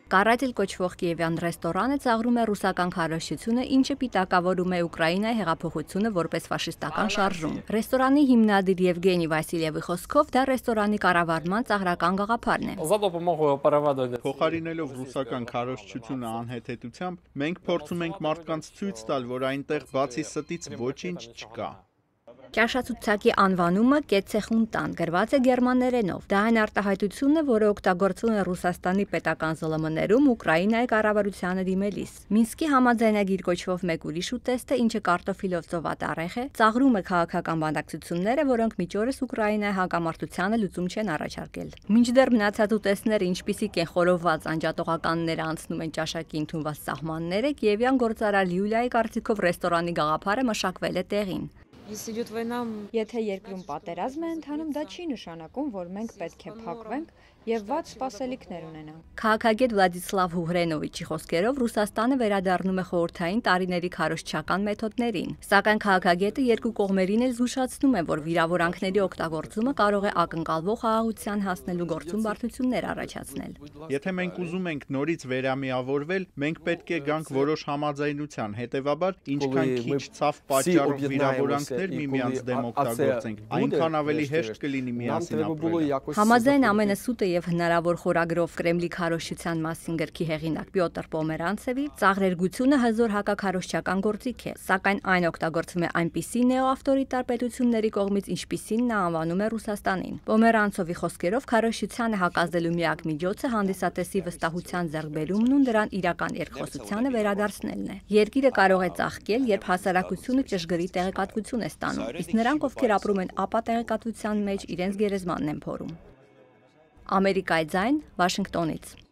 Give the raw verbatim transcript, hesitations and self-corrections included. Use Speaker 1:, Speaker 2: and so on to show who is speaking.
Speaker 1: Կարատիլ կոչվող կիևյան ռեստորանը ծաղրում է ռուսական քարոզչությունը, ինչը պիտակավորում է Ուկրաինայի հեղափոխությունը որպես ֆաշիստական շարժում։ Ռեստորանի հիմնադիր Եվգենի Վասիլևի խոսքով դա ռեստորանի կառավարման ծաղրական գաղափարն է։
Speaker 2: Փոխարինելով ռուսական քարոզչությունը անհեթեթությամբ, մենք փորձում ենք մարդկանց ցույց տալ, որ այնտեղ բացի ստից ոչինչ չկա։
Speaker 1: Ճաշացուցակի անվանումը Կեցեխունտան գրված է գերմաներենով։ Դա այն արտահայտությունն է, որը օգտագործվում է Ռուսաստանի պետական ԶԼՄ-ներում Ուկրաինայի կառավարությանը դիմելիս։ Մինսկի համաձայնագիր կոչվող մեկ ուրիշ ուտեստը, ինչը կարտոֆիլով ծովատառեխ է, ծաղրում է քաղաքական բանակցությունները, որոնք մինչ օրս Ուկրաինայի հակամարտությանը լուծում չեն առաջարկել։ Մինչդեռ մնացած уտեստները, ինչպիսիք են խորոված անջատողականները անցնում են ճաշակի ընդունված սահմանները, կիևյան գործարար Յուլիայի կարծիքով ռեստորանի գաղափարը մշակվել է տեղին։
Speaker 3: Եթե երկրում պատերազմ է ընթանում, դա չի նշանակում, որ մենք պետք է փակվենք եւ վատ սպասելիքներ ունենանք։
Speaker 1: Քաղաքագետ Վլադիսլավ Հուհրենովիչի խոսքերով Ռուսաստանը վերադառնում է խորհրդային տարիների քարոզչական մեթոդներին, սակայն քաղաքագետը երկու կողմերին էլ զգուշացնում է, որ վիրավորանքների օգտագործումը կարող է ակնկալվող խաղաղության հասնելու գործում բարդություններ առաջացնել։
Speaker 2: Եթե մենք ուզում ենք նորից վերամիավորվել, մենք պետք է գանք որոշ համաձայնության, հետեւաբար ինչքան քիչ ցավ պատճառով վիրավորանքներ միմյանց դեմ օգտագործենք, այնքան ավելի հեշտ կլինի միասին ապրել։
Speaker 1: Համաձայն ամենը սուտը եւ հնարավոր խորագրով Կրեմլի քարոզչության մասին գրքի հեղինակ Պյոտր Պոմերանցևի ծաղրերգությունը հզոր հակաքարոզչական գործիք է, սակայն այն օգտագործվում է այնպիսի նեոավտորիտար պետությունների կողմից, ինչպիսին նա անվանում է Ռուսաստանին։ Պոմերանցովի խոսքերով քարոզչությանը հակազդելու միակ միջոցը հանդիսատեսի վստահության ձեռքբերումն ու նրան իրական երկխոսությանը վերադարձնելն է։ Երկիրը կարող է ծաղկել, երբ հասարակությունը ճշգրիտ տեղեկատվություն է ստանում, իսկ նրանք, ովքեր ապրում են ապա տեղեկատվության մեջ, իրենց գերեզմանն են փորում։ Ամերիկայի ձայն, Վաշինգտոնից։